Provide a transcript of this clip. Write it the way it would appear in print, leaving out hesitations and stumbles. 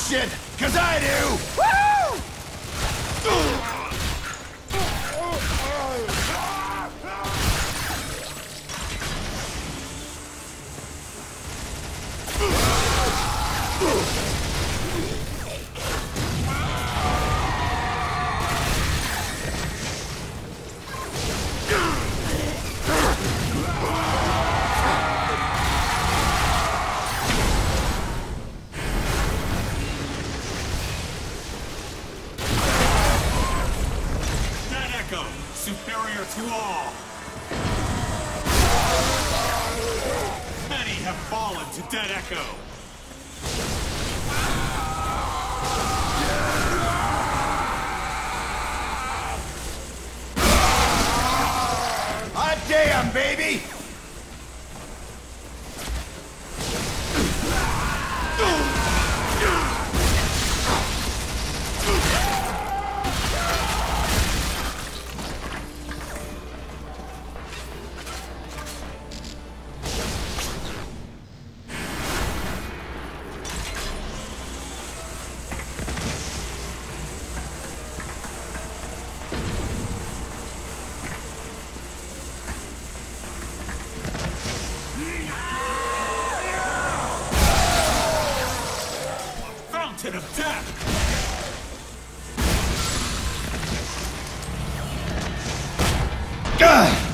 shit, 'cause I do! Woo! Superior to all. Many have fallen to Dead Echo. Hot damn, baby! Fountain of Death! Gah!